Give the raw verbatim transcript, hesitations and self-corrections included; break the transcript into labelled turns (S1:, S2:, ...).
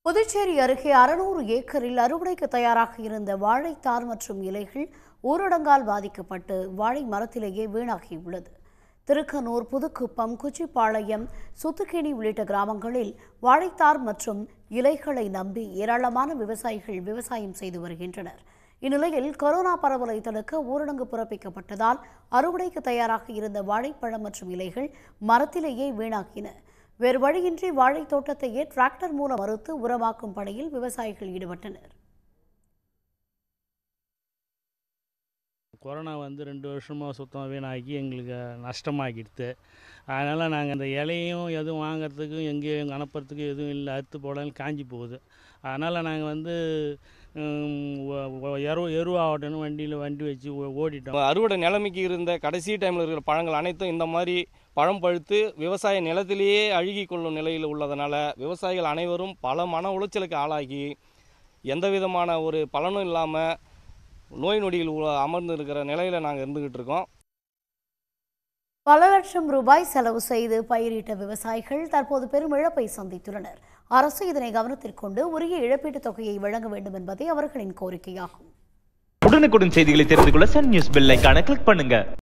S1: புதுச்சேரி அருகே அறுநூறு ஏக்கரில் அறுவடைக்கு தயாராக இருந்த வாழைத்தார் மற்றும் இலைகள் ஊரடங்கால் பாதிக்கப்பட்டு வாழை மரத்திலேயே வீணாகியுள்ளது. திருக்கனூர், புதுக்குப்பம், குச்சிப்பாளையம், சுத்துக்கேணி உள்ளிட்ட கிராமங்களில் வாழைத்தார் மற்றும் இலைகளை நம்பி ஏராளமான விவசாயிகள் விவசாயம் செய்து வருகின்றனர். இந்நிலையில் கொரோனா பரவலை தடுக்க ஊரடங்கு பிறப்பிக்கப்பட்டதால் அறுவடைக்கு தயாராக இருந்த வாழைப்பழம் மற்றும் இலைகள் மரத்திலேயே வீணாகின. வேறு வழியின்றி வாழை தோட்டத்தையே டிராக்டர் மூலம் மறுத்து உரமாக்கும் பணியில் விவசாயிகள் ஈடுபட்டனர்.
S2: கொரோனா வந்து ரெண்டு வருஷமாக சுத்தமாக வீணாக்கி எங்களுக்கு நஷ்டமாகிடுது. அதனால் நாங்கள் அந்த இலையும் எதுவும் வாங்கிறதுக்கும் எங்கேயும் அனுப்புறதுக்கு எதுவும் இல்லை, அறுத்து போடலாம், காஞ்சி போகுது. அதனால் நாங்கள் வந்து எரு எருவாகட்டணும் வண்டியில் வண்டி வச்சு ஓடிட்டோம்.
S3: அறுவடை நிலைமைக்கு இருந்த கடைசி டைமில் இருக்கிற பழங்கள் அனைத்தும் இந்த மாதிரி பழம் பழுத்து விவசாய நிலத்திலேயே அழுகி கொள்ளும் நிலையில் உள்ளதனால விவசாயிகள் அனைவரும் பல மன உளைச்சலுக்கு ஆளாகி எந்த விதமான ஒரு பலனும் இல்லாமல் நோய் நொடியில் அமர்ந்து இருக்கிற நிலையில் நாங்கள் இருந்துக்கிட்டு இருக்கோம்.
S1: பல லட்சம் ரூபாய் செலவு செய்து பயிரிட்ட விவசாயிகள் தற்போது பெரும் இழப்பை சந்தித்துள்ளனர். அரசு இதனை கவனத்தில் கொண்டு உரிய இழப்பீட்டுத் தொகையை வழங்க வேண்டும் என்பதே அவர்களின் கோரிக்கையாகும்.
S4: உடனுக்குடன் செய்திகளை தெரிந்து கொள்ள சன் நியூஸ் பெல் ஐகானை கிளிக் பண்ணுங்க.